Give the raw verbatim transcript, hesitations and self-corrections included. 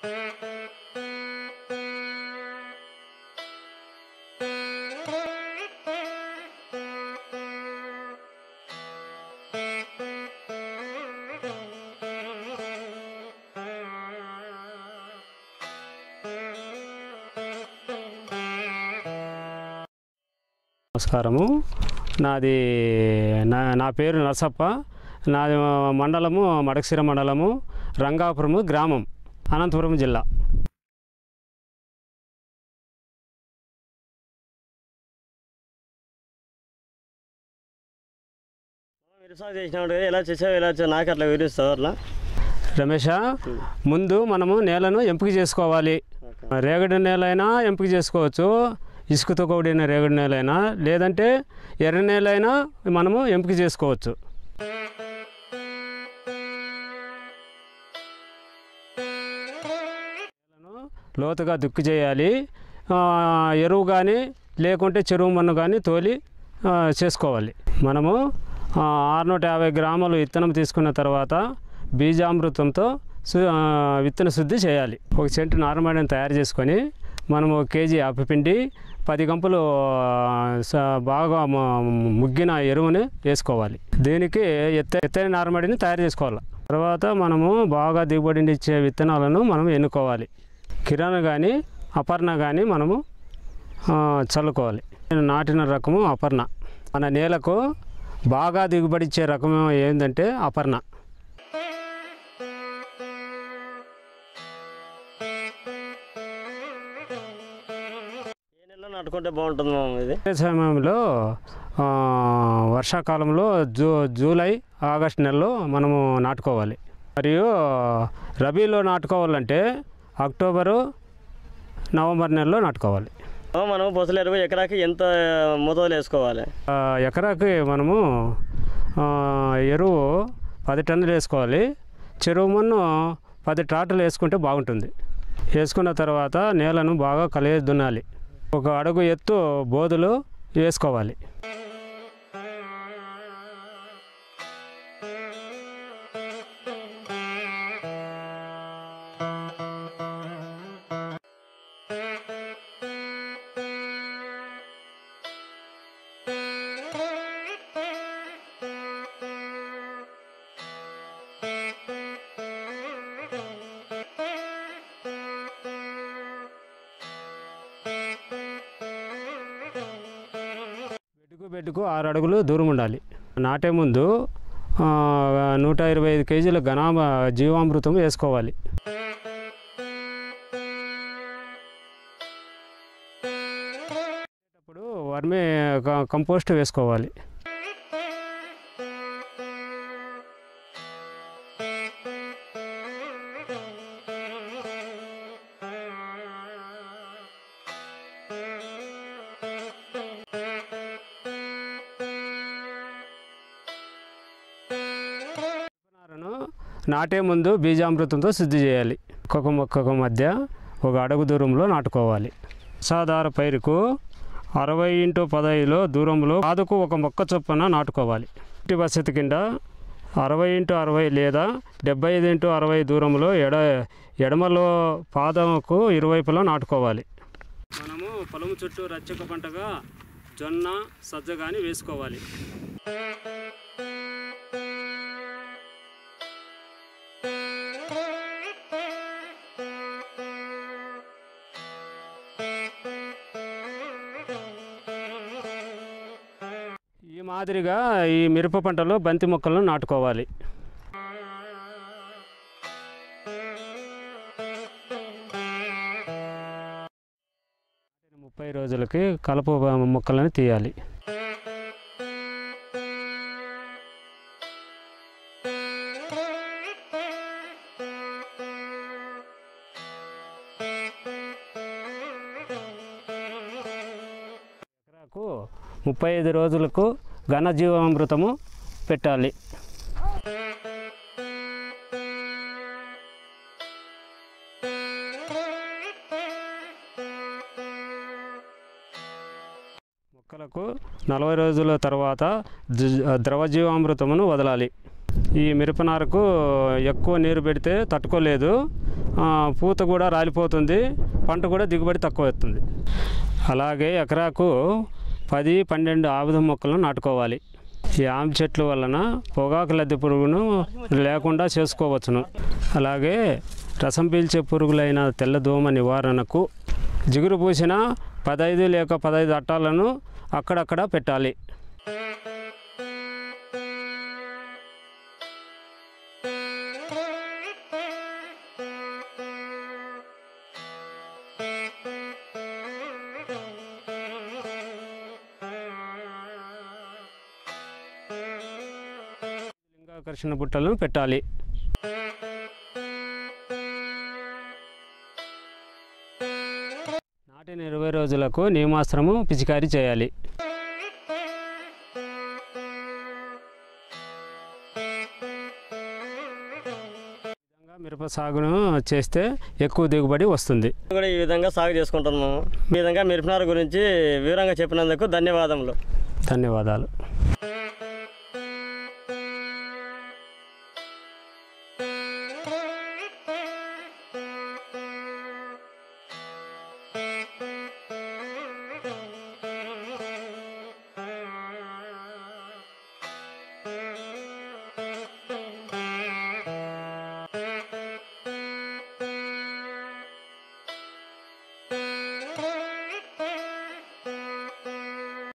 నమస్కారము. నాది నా నా పేరు నరసప్ప. నాది మండలము మడకశిర మండలము, రంగాపురము గ్రామం, అనంతపురం జిల్లా. వ్యవసాయం చేసినప్పుడు ఎలా చేసావు, ఎలా నాకు అట్లా వివరిస్తావు అట్లా? రమేష్, ముందు మనము నేలను ఎంపిక చేసుకోవాలి. రేగడి నేల అయినా ఎంపిక చేసుకోవచ్చు, ఇసుకతో కూడిన రేగడి నేల అయినా, లేదంటే ఎర్ర నేల అయినా మనము ఎంపిక చేసుకోవచ్చు. లోతుగా దుక్కి చేయాలి. ఎరువు కానీ లేకుంటే చెరువు మన్ను కానీ తోలి చేసుకోవాలి. మనము ఆరునూట యాభై గ్రాములు విత్తనం తీసుకున్న తర్వాత బీజామృతంతో విత్తన శుద్ధి చేయాలి. ఒక సెంటు నారుమడిని తయారు చేసుకొని మనము కేజీ ఆపిపిండి, పది గంపలు బాగా ముగ్గిన ఎరువుని వేసుకోవాలి. దీనికి ఎత్త ఎత్తైన నారుమడిని తయారు చేసుకోవాలి. తర్వాత మనము బాగా దిగుబడిని ఇచ్చే విత్తనాలను మనం ఎన్నుకోవాలి. కిరణ్ కానీ అపర్ణ కానీ మనము చల్లుకోవాలి. నాటిన రకము అపర్ణ. మన నేలకు బాగా దిగుబడి ఇచ్చే రకం ఏంటంటే అపర్ణ. నాటుకుంటే బాగుంటుంది ఇది. సమయంలో వర్షాకాలంలో జూ జూలై ఆగస్ట్ నెలలో మనము నాటుకోవాలి. మరియు రబీలో నాటుకోవాలంటే అక్టోబరు నవంబర్ నెలలో నాటుకోవాలి. మనము పసుల ఎరువు ఎకరాకి ఎంత మోతాదులో వేసుకోవాలి? ఎకరాకి మనము ఎరువు పది టన్నులు వేసుకోవాలి. చెరువు మన్ను పది ట్రాక్టర్లు వేసుకుంటే బాగుంటుంది. వేసుకున్న తర్వాత నేలను బాగా కలిగి దున్నాలి. ఒక అడుగు ఎత్తు బోధులు వేసుకోవాలి. బెడ్డుకు బెడ్డుకు ఆరు అడుగులు దూరం ఉండాలి. నాటే ముందు నూట ఇరవై ఐదు కేజీల ఘనా జీవామృతం వేసుకోవాలి. అప్పుడు వర్మి కంపోస్ట్ వేసుకోవాలి. నాటే ముందు బీజామృతంతో శుద్ధి చేయాలి. ఒక్కొక్క మొక్కకు మధ్య ఒక అడుగు దూరంలో నాటుకోవాలి. వర్షాధార పైరుకు అరవై ఇంటూ పదహైదులో దూరంలో పాదుకు ఒక మొక్క చొప్పున నాటుకోవాలి. ఇంటి వసతి కింద అరవై ఇంటూ అరవై లేదా డెబ్బై ఐదు ఇంటూ అరవై దూరంలో ఎడ ఎడమలో పాదముకు ఇరువైపులా నాటుకోవాలి. మనము పొలము చుట్టూ రచ్చక పంటగా జొన్న, సజ్జ కానీ వేసుకోవాలి. ఈ మాదిరిగా ఈ మిరప పంటలో బంతి మొక్కలను నాటుకోవాలి. ముప్పై రోజులకి కలుపు మొక్కలను తీయాలి. ఎకరాకు ముప్పై ఐదు రోజులకు ఘనజీవామృతము పెట్టాలి. మొక్కలకు నలభై రోజుల తర్వాత ద్రవజీవామృతమును వదలాలి. ఈ మిరపనారకు ఎక్కువ నీరు పెడితే తట్టుకోలేదు, పూత కూడా రాలిపోతుంది, పంట కూడా దిగుబడి తక్కువ వస్తుంది. అలాగే ఎకరాకు పది పన్నెండు ఆముదం మొక్కలను నాటుకోవాలి. ఈ ఆమె చెట్ల వలన పొగాకు లద్దె పురుగును లేకుండా చేసుకోవచ్చును. అలాగే రసం పీల్చే పురుగులైన తెల్లదోమ నివారణకు జిగురు పూసిన పదహైదు లేక పదహైదు అట్టాలను అక్కడక్కడ పెట్టాలి. లింగాకర్షణ బుట్టలను పెట్టాలి. నాటిన ఇరవై రోజులకు నీమాస్త్రము పిచికారీ చేయాలి. మిరప సాగును చేస్తే ఎక్కువ దిగుబడి వస్తుంది. కూడా ఈ విధంగా సాగు చేసుకుంటున్నాము. ఈ విధంగా మిరపనారు గురించి వివరంగా చెప్పినందుకు ధన్యవాదములు. ధన్యవాదాలు.